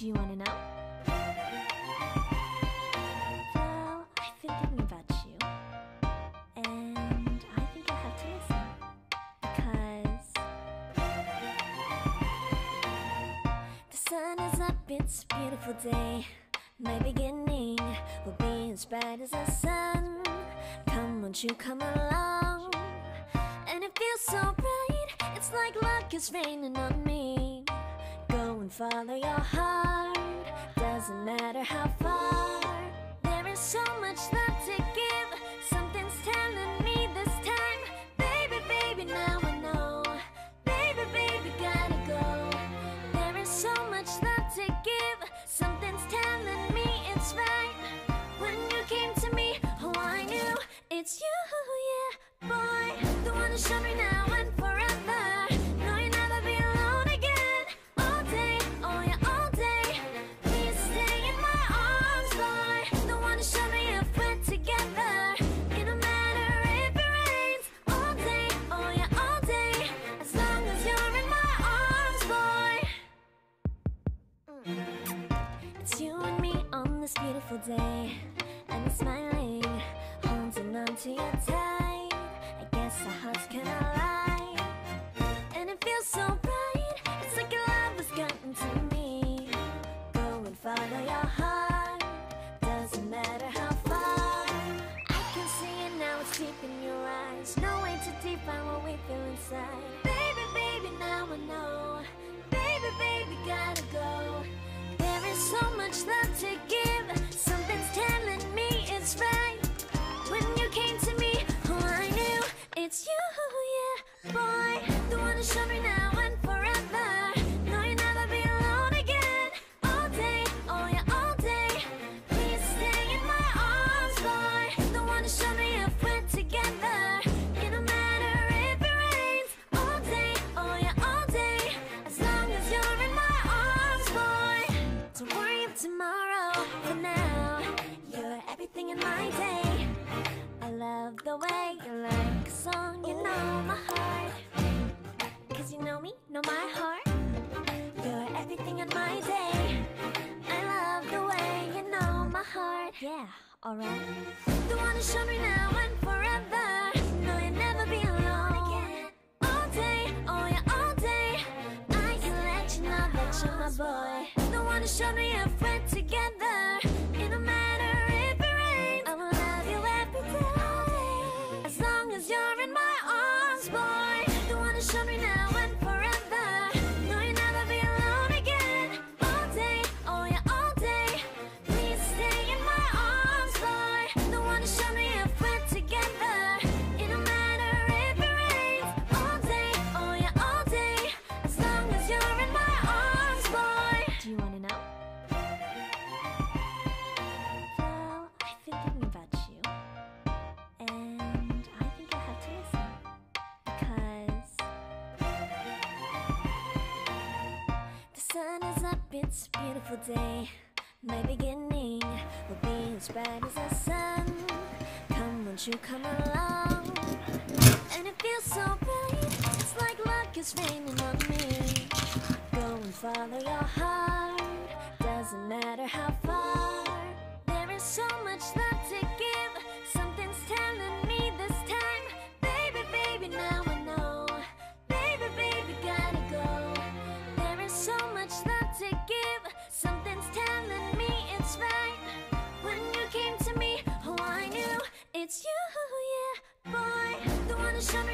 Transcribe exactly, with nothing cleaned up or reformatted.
Do you want to know? Well, I've been thinking about you, and I think I have to listen, because the sun is up, it's a beautiful day. My beginning will be as bright as the sun. Come, won't you come along? And it feels so bright, it's like luck is raining on me. Go and follow your heart, doesn't matter how far. There is so much love to give, something's telling me this time. Baby, baby, now I know. Baby, baby, gotta go. There is so much love to give, something's telling me it's right. When you came to me, oh I knew it's you, yeah, boy. The one to show me now and forever. No, you'll never be alone again. All day, oh yeah, all day. Please stay in my arms, boy. The one to show me if we're together. It don't matter if it rains. All day, oh yeah, all day. As long as you're in my arms, boy. Mm. It's you and me on this beautiful day, and you're smiling, holding on to your tight. I guess our hearts can align, and it feels so bright. It's like your love has gotten to me. Go and follow your heart, doesn't matter how far. I can see it now, it's deep in your eyes. No way to define what we feel inside. Baby, baby, now I know. Baby, baby, gotta go. There is so much love to give, something's telling me it's right. When you came to me, oh I knew it's you, yeah, boy. The one to show me now and forever. No, you'll never be alone again. All day, oh yeah, all day. Please stay in my arms, boy. The one to show me if we're together. It don't matter if it rains. All day, oh yeah, all day. As long as you're in my arms, boy. Don't worry if tomorrow, for now, you're everything in my day. I love the way you like a song, you know my heart. Cause you know me, know my heart. You're everything in my day. I love the way you know my heart. Yeah, alright. The one to show me now and forever. No, you'll never be alone again. All day, oh yeah, all day. I can let you know that you're my boy. The one to show me if we're together. It don't matter if it rains. I will love you every day. As long as you're in my arms, boy. The one to show me now and forever. No, you'll never be alone again. All day, oh yeah, all day. Please stay in my arms, boy. The one to show me if we're together. It don't matter if it rains. All day, oh yeah, all day. As long as you're in my arms, boy. Do you wanna know? Well, I've been thinking about you, and I think I have to listen, because the sun is up, it's a beautiful day. My beginning will be as bright as the sun. Come, won't you come along? And it feels so bright, it's like luck is raining on me. Go and follow your heart, doesn't matter how far. There is so much love to give, something's telling me this time. Baby, baby, now I know. Baby, baby, gotta go. There is so much love to give, something's telling me it's right. When you came to me, oh I knew it's you, yeah, boy. The one to show